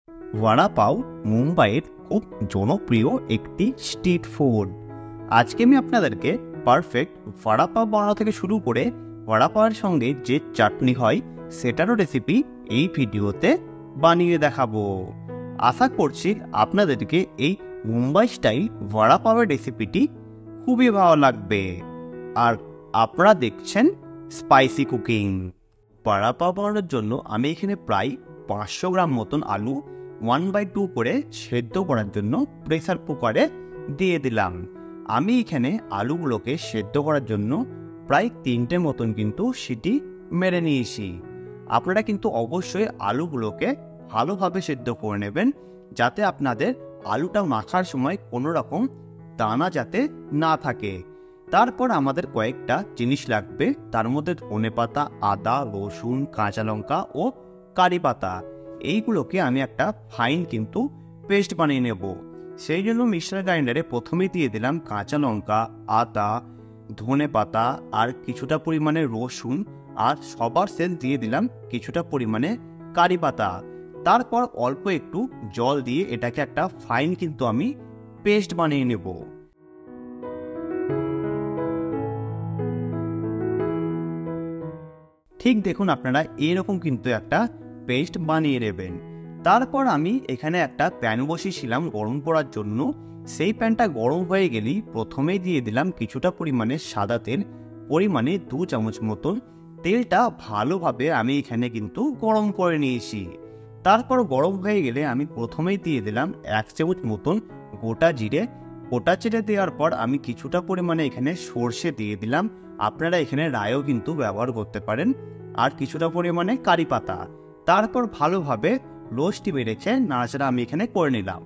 वड़ा पाव মুম্বাইয়ের খুব জনপ্রিয় একটি স্ট্রিট ফুড। আজকে আমি আপনাদেরকে পারফেক্ট বড়া পাव বানানো থেকে শুরু করে বড়া পাওয়ের সঙ্গে যে চাটনি হয় সেটারও রেসিপি এই ভিডিওতে বানিয়ে দেখাবো। আশা করছি আপনাদেরকে এই মুম্বাই স্টাইল বড়া পাওয়ের রেসিপিটি খুবই ভালো লাগবে। আর আপনারা দেখছেন স্পাইসি কুকিং। বড়া পাव বানানোর জন্য আমি এখানে প্রায় 500 গ্রাম মতন আলু 1/2 করে সেদ্ধ করার জন্য প্রেসার কুকারে দিয়ে দিলাম। আমি এখানে আলুগুলোকে সেদ্ধ করার জন্য প্রায় 3টে মতন কিন্তু সিটি মেরে নিয়েছি। আপনারা কিন্তু অবশ্যই আলুগুলোকে ভালোভাবে সেদ্ধ করে নেবেন, যাতে আপনাদের আলুটা মাখার সময় কোনো রকম দানা যাতে না থাকে। তারপর আমাদের কয়েকটা জিনিস লাগবে, তার মধ্যে ধনেপাতা, আদা, রসুন, কাঁচা লঙ্কা ও কারি পাতা। এইগুলোকে আমি একটা ফাইন কিন্তু পেস্ট বানিয়ে নেব। সেই জন্য মিক্সার গ্রাইন্ডারে প্রথমেই দিয়ে দিলাম কাঁচা লঙ্কা, আদা, ধনেপাতা আর কিছুটা পরিমাণে রসুন, আর সবার শেষ দিয়ে দিলাম কিছুটা পরিমাণে কারি পাতা। তারপর অল্প একটু জল দিয়ে এটাকে একটা ফাইন কিন্তু আমি পেস্ট বানিয়ে নেব। ঠিক দেখুন, আপনারা এরকম কিন্তু একটা পেস্ট বানিয়ে নেবেন। তারপর আমি এখানে একটা প্যান বসিয়েছিলাম গরম করার জন্য। সেই প্যানটা গরম হয়ে গেলেই প্রথমেই দিয়ে দিলাম কিছুটা পরিমাণে সাদা তেল, পরিমাণে 2 চামচ মতন। তেলটা ভালোভাবে আমি এখানে কিন্তু গরম করে নিয়েছি। তারপর গরম হয়ে গেলে আমি প্রথমেই দিয়ে দিলাম 1 চামচ মতন গোটা জিরে। গোটা জিরে দেওয়ার পর আমি কিছুটা পরিমাণে এখানে সর্ষে দিয়ে দিলাম। আপনারা এখানে রায়ও কিন্তু ব্যবহার করতে পারেন। আর কিছুটা পরিমাণে কারি পাতা। তারপর ভালোভাবে লো স্টিমে রেখে নাড়াচাড়া আমি এখানে করে নিলাম।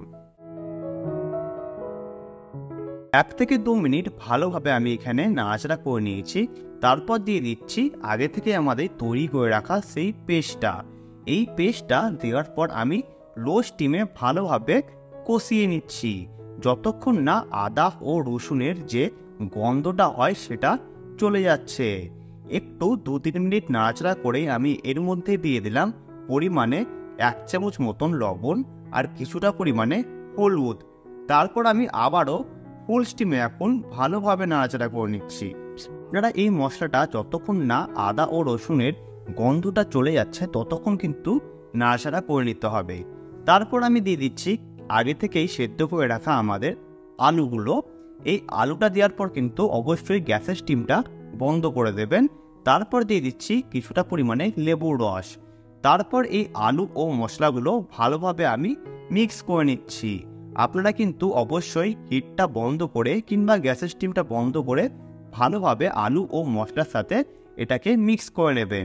1 থেকে 2 মিনিট ভালোভাবে আমি এখানে নাড়াচাড়া করে নিয়েছি। তারপর দিয়ে দিচ্ছি আগে থেকে আমাদের তৈরি করে রাখা সেই পেস্টটা। এই পেস্টটা দেওয়ার পর আমি লো স্টিমে ভালোভাবে কষিয়ে নিচ্ছি, যতক্ষণ না আদা ও রসুনের যে গন্ধটা হয় সেটা চলে যাচ্ছে। একটু 2-3 মিনিট নাড়াচাড়া করে আমি এর মধ্যে দিয়ে দিলাম পরিমাণে 1 চামচ মতন লবণ আর কিছুটা পরিমাণে হলুদ। তারপর আমি আবারও ফুল স্টিমে এখন ভালোভাবে নাড়াচাড়া করে নিচ্ছি। আপনারা এই মশলাটা যতক্ষণ না আদা ও রসুনের গন্ধটা চলে যাচ্ছে ততক্ষণ কিন্তু নাড়াচাড়া করে নিতে হবে। তারপর আমি দিয়ে দিচ্ছি আগে থেকেই সেদ্ধ করে রাখা আমাদের আলুগুলো। এই আলুটা দেওয়ার পর কিন্তু অবশ্যই গ্যাসের স্টিমটা বন্ধ করে দেবেন। তারপর দিয়ে দিচ্ছি কিছুটা পরিমাণে লেবুর রস। তারপর এই আলু ও মশলাগুলো ভালোভাবে আমি মিক্স করে নিচ্ছি। আপনারা কিন্তু অবশ্যই হিটটা বন্ধ করে কিংবা গ্যাসের স্টিমটা বন্ধ করে ভালোভাবে আলু ও মশলার সাথে এটাকে মিক্স করে নেবেন।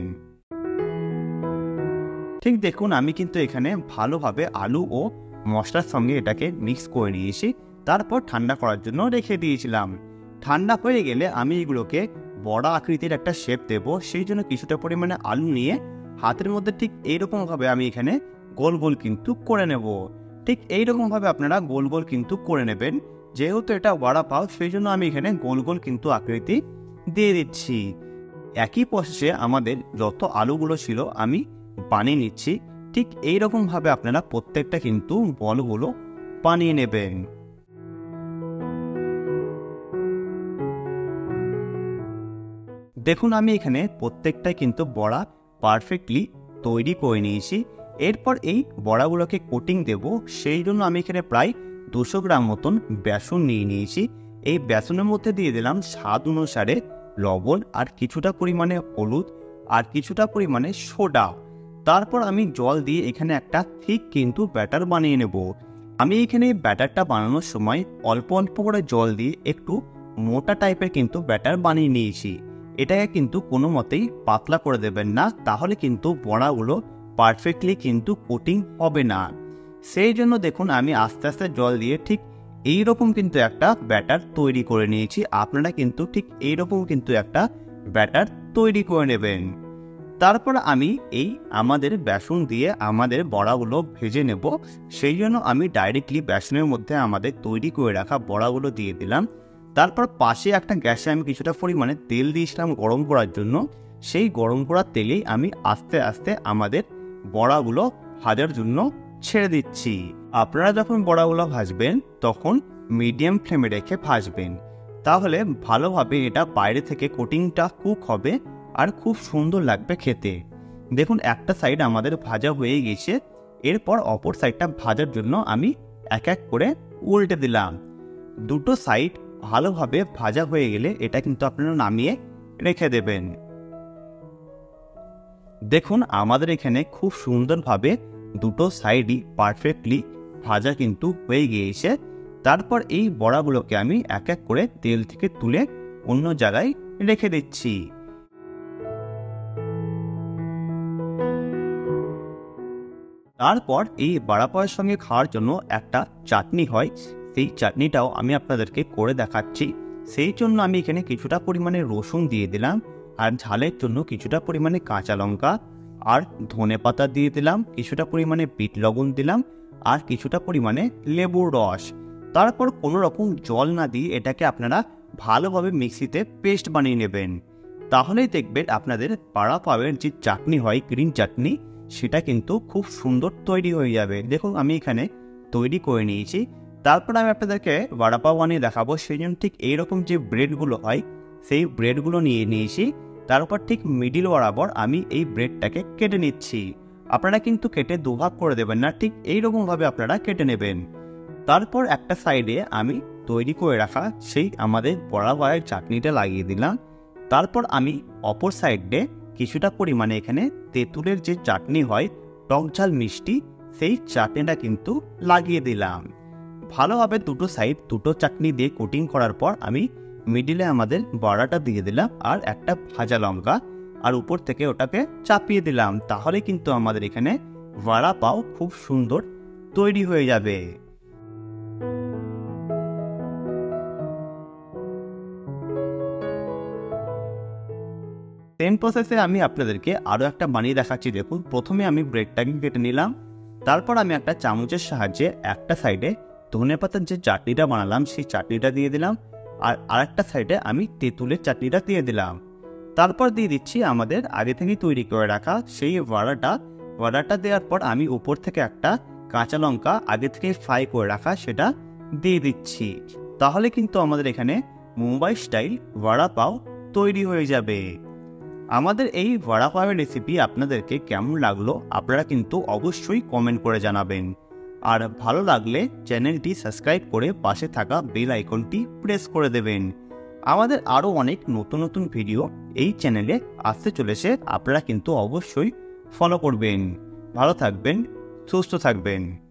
ঠিক দেখুন, আমি কিন্তু এখানে ভালোভাবে আলু ও মশলার সঙ্গে এটাকে মিক্স করে নিয়েছি। তারপর ঠান্ডা করার জন্য রেখে দিয়েছিলাম। ঠান্ডা হয়ে গেলে আমি এগুলোকে বড়া আকৃতির একটা শেপ দেব। সেই জন্য কিছুটা পরিমাণে আলু নিয়ে হাতের মধ্যে ঠিক এইরকমভাবে আমি এখানে গোল গোল কিন্তু করে নেব। ঠিক এইরকমভাবে আপনারা গোল গোল কিন্তু করে নেবেন। যেহেতু এটা বড়া পাও, সেই জন্য আমি এখানে গোল গোল কিন্তু আকৃতি দিয়ে দিচ্ছি। একই প্রসেসে আমাদের যত আলুগুলো ছিল আমি বানিয়ে নিচ্ছি। ঠিক এইরকমভাবে আপনারা প্রত্যেকটা কিন্তু বলগুলো বানিয়ে নেবেন। দেখুন, আমি এখানে প্রত্যেকটাই কিন্তু বড়া পারফেক্টলি তৈরি করে নিয়েছি। এরপর এই বড়াগুলোকে কোটিং দেব, সেই জন্য আমি এখানে প্রায় 200 গ্রাম মতন বেসন নিয়ে নিয়েছি। এই বেসনের মধ্যে দিয়ে দিলাম স্বাদ অনুসারে লবণ আর কিছুটা পরিমাণে হলুদ আর কিছুটা পরিমাণে সোডা। তারপর আমি জল দিয়ে এখানে একটা ঠিক কিন্তু ব্যাটার বানিয়ে নেব। আমি এখানে এই ব্যাটারটা বানানোর সময় অল্প অল্প করে জল দিয়ে একটু মোটা টাইপের কিন্তু ব্যাটার বানিয়ে নিয়েছি। এটাকে কিন্তু কোনো মতেই পাতলা করে দেবেন না, তাহলে কিন্তু বড়াগুলো পারফেক্টলি কিন্তু কোটিং হবে না। সেই জন্য দেখুন আমি আস্তে আস্তে জল দিয়ে ঠিক এইরকম কিন্তু একটা ব্যাটার তৈরি করে নিয়েছি। আপনারা কিন্তু ঠিক এইরকম কিন্তু একটা ব্যাটার তৈরি করে নেবেন। তারপর আমি এই আমাদের বেসন দিয়ে আমাদের বড়াগুলো ভেজে নেব। সেই জন্য আমি ডাইরেক্টলি বেসনের মধ্যে আমাদের তৈরি করে রাখা বড়াগুলো দিয়ে দিলাম। তারপর পাশে একটা গ্যাসে আমি কিছুটা পরিমাণে তেল দিয়েছিলাম গরম করার জন্য। সেই গরম করা তেলেই আমি আস্তে আস্তে আমাদের বড়াগুলো ভাজার জন্য ছেড়ে দিচ্ছি। আপনারা যখন বড়াগুলো ভাজবেন তখন মিডিয়াম ফ্লেমে রেখে ভাজবেন, তাহলে ভালোভাবে এটা বাইরে থেকে কোটিংটা কুক হবে আর খুব সুন্দর লাগবে খেতে। দেখুন একটা সাইড আমাদের ভাজা হয়ে গেছে, এরপর অপর সাইডটা ভাজার জন্য আমি এক এক করে উল্টে দিলাম। দুটো সাইড ভালোভাবে ভাজা হয়ে গেলে এটা কিন্তু আপনারা নামিয়ে রেখে দেবেন। দেখুন আমাদের এখানে খুব সুন্দরভাবে দুটো সাইডই পারফেক্টলি ভাজা কিন্তু হয়ে গিয়েছে। তারপর এই বড়াগুলোকে আমি এক এক করে তেল থেকে তুলে অন্য জায়গায় রেখে দিচ্ছি। তারপর এই বড়া পাওয়ার সঙ্গে খাওয়ার জন্য একটা চাটনি হয়, সেই চাটনিটাও আমি আপনাদেরকে করে দেখাচ্ছি। সেই জন্য আমি এখানে কিছুটা পরিমাণে রসুন দিয়ে দিলাম, আর ঝালের জন্য কিছুটা পরিমাণে কাঁচা লঙ্কা আর ধনেপাতা দিয়ে দিলাম, কিছুটা পরিমাণে বিট লবণ দিলাম আর কিছুটা পরিমাণে লেবুর রস। তারপর কোনো রকম জল না দিয়ে এটাকে আপনারা ভালোভাবে মিক্সিতে পেস্ট বানিয়ে নেবেন। তাহলেই দেখবেন আপনাদের বড়া পাওয়ের যে চাটনি হয়, গ্রিন চাটনি, সেটা কিন্তু খুব সুন্দর তৈরি হয়ে যাবে। দেখুন আমি এখানে তৈরি করে নিয়েছি। তারপর আমি আপনাদেরকে বড়া পাও বানিয়ে দেখাবো। সেই জন্য ঠিক এইরকম যে ব্রেডগুলো হয় সেই ব্রেডগুলো নিয়ে নিয়েছি। তারপর ঠিক মিডিল বরাবর আমি এই ব্রেডটাকে কেটে নিচ্ছি। আপনারা কিন্তু কেটে দুভাগ করে দেবেন না, ঠিক এইরকমভাবে আপনারা কেটে নেবেন। তারপর একটা সাইডে আমি তৈরি করে রাখা সেই আমাদের বড়া পাওয়ের চাটনিটা লাগিয়ে দিলাম। তারপর আমি অপর সাইডে কিছুটা পরিমাণে এখানে তেঁতুলের যে চাটনি হয় টক ঝাল মিষ্টি, সেই চাটনিটা কিন্তু লাগিয়ে দিলাম। ভালোভাবে দুটো সাইড দুটো চাটনি দিয়ে কোটিং করার পর আমি মিডিলে আমাদের বড়াটা দিয়ে দিলাম আর একটা ভাজা লঙ্কা, আর উপর থেকে ওটাকে চাপিয়ে দিলাম। তাহলে কিন্তু আমাদের এখানে বড়া পাও খুব সুন্দর তৈরি হয়ে যাবে। সেম প্রসেসে আমি আপনাদেরকে আরও একটা বানিয়ে দেখাচ্ছি। দেখুন প্রথমে আমি ব্রেডটাকে কেটে নিলাম, তারপর আমি একটা চামচের সাহায্যে একটা সাইডে ধনেপাতার যে চাটনিটা বানালাম সেই চাটনিটা দিয়ে দিলাম, আর আরেকটা সাইডে আমি তেঁতুলের চাটনিটা দিয়ে দিলাম। তারপর দিয়ে দিচ্ছি আমাদের আগে থেকে তৈরি করে রাখা সেই বড়াটা দেওয়ার পর আমি উপর থেকে একটা কাঁচা লঙ্কা আগে থেকে ফ্রাই করে রাখা সেটা দিয়ে দিচ্ছি। তাহলে কিন্তু আমাদের এখানে মুম্বাই স্টাইল বড়া পাও তৈরি হয়ে যাবে। আমাদের এই বড়া পাওয়ের রেসিপি আপনাদেরকে কেমন লাগলো আপনারা কিন্তু অবশ্যই কমেন্ট করে জানাবেন, আর ভালো লাগলে চ্যানেলটি সাবস্ক্রাইব করে পাশে থাকা বেল আইকনটি প্রেস করে দেবেন। আমাদের আরও অনেক নতুন নতুন ভিডিও এই চ্যানেলে আসতে চলেছে, আপনারা কিন্তু অবশ্যই ফলো করবেন। ভালো থাকবেন, সুস্থ থাকবেন।